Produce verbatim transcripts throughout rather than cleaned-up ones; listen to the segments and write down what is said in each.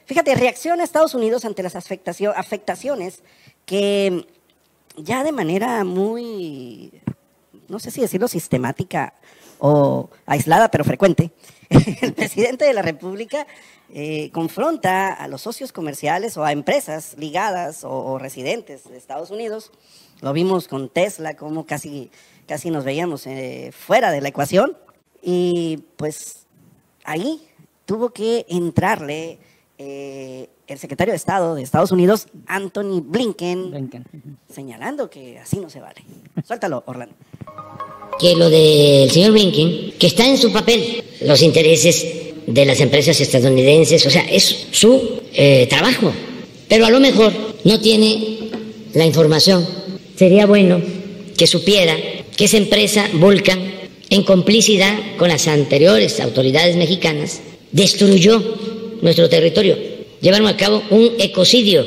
Fíjate, reacciona Estados Unidos ante las afectacio- afectaciones que ya de manera muy, no sé si decirlo sistemática o aislada, pero frecuente, el presidente de la República eh, confronta a los socios comerciales o a empresas ligadas o, o residentes de Estados Unidos. Lo vimos con Tesla, como casi, casi nos veíamos eh, fuera de la ecuación. Y pues ahí tuvo que entrarle eh, el secretario de Estado de Estados Unidos, Anthony Blinken, Blinken. señalando que así no se vale. Suéltalo, Orlando. Que lo del señor Blinken, que está en su papel los intereses de las empresas estadounidenses, o sea, es su eh, trabajo, pero a lo mejor no tiene la información. Sería bueno que supiera que esa empresa, Vulcan, en complicidad con las anteriores autoridades mexicanas, destruyó nuestro territorio. Llevaron a cabo un ecocidio.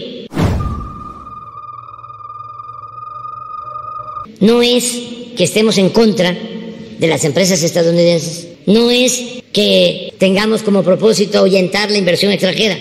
No es que estemos en contra de las empresas estadounidenses, no es que tengamos como propósito ahuyentar la inversión extranjera.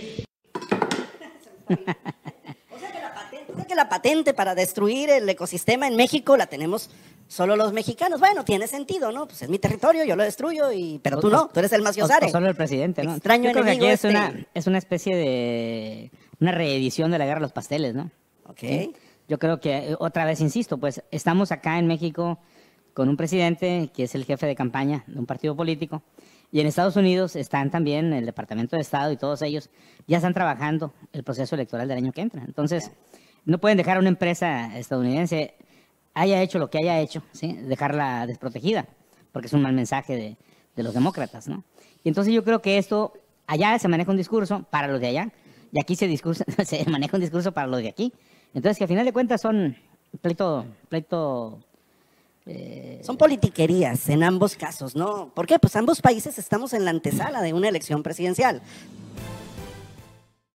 O sea que la patente, o sea que la patente para destruir el ecosistema en México la tenemos solo los mexicanos. Bueno, tiene sentido, ¿no? Pues es mi territorio, yo lo destruyo, y pero tú no, tú eres el Maciosare. O solo el presidente, ¿no? Extraño Yo creo que aquí enemigo es, este. una, es una especie de una reedición de la guerra de los pasteles, ¿no? Ok. ¿Sí? Yo creo que, otra vez insisto, pues estamos acá en México con un presidente que es el jefe de campaña de un partido político, y en Estados Unidos están también el Departamento de Estado y todos ellos ya están trabajando el proceso electoral del año que entra. Entonces, no pueden dejar a una empresa estadounidense, haya hecho lo que haya hecho, ¿sí?, dejarla desprotegida, porque es un mal mensaje de, de los demócratas, ¿no? Y entonces yo creo que esto, allá se maneja un discurso para los de allá, y aquí se, discurso, se maneja un discurso para los de aquí. Entonces, que al final de cuentas son pleito, pleito eh... Son politiquerías en ambos casos, ¿no? ¿Por qué? Pues ambos países estamos en la antesala de una elección presidencial.